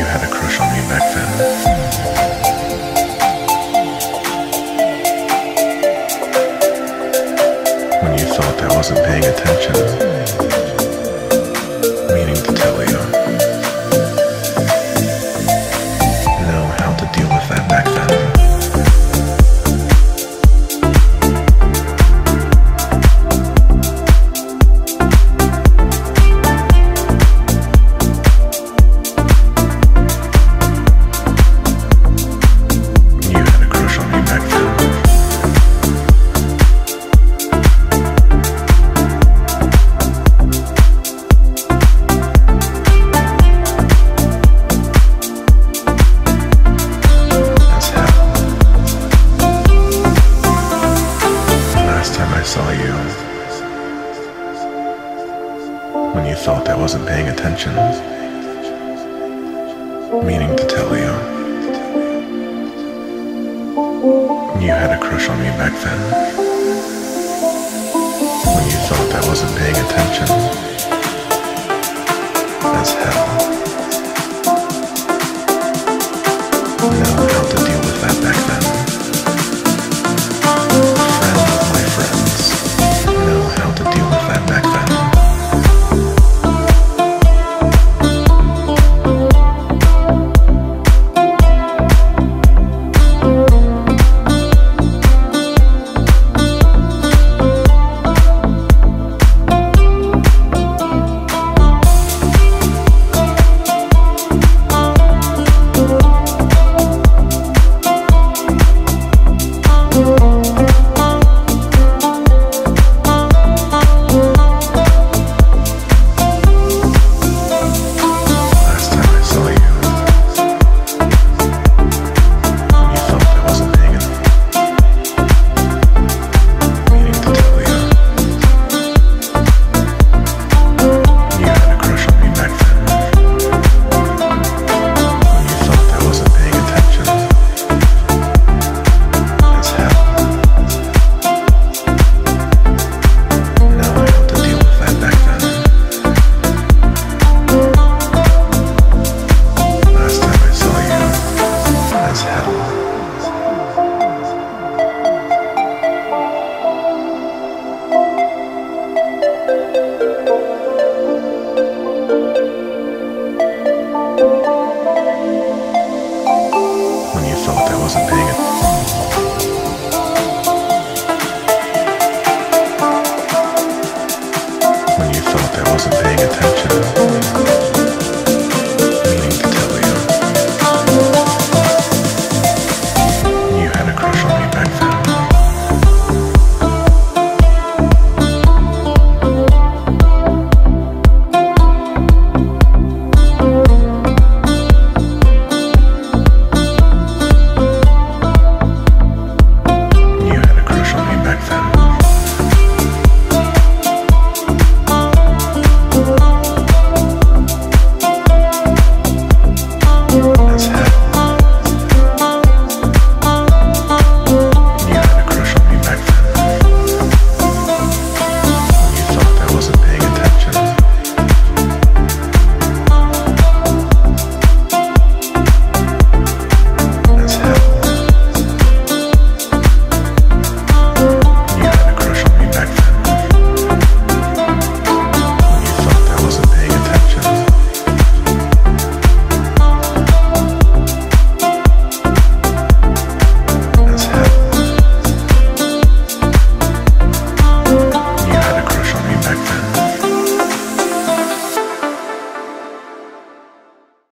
had a crush on me back then. When you thought I wasn't paying attention, meaning to tell you. Know how to deal with that back then. Saw you when you thought I wasn't paying attention, meaning to tell you. You had a crush on me back then. When you thought I wasn't paying attention, as hell.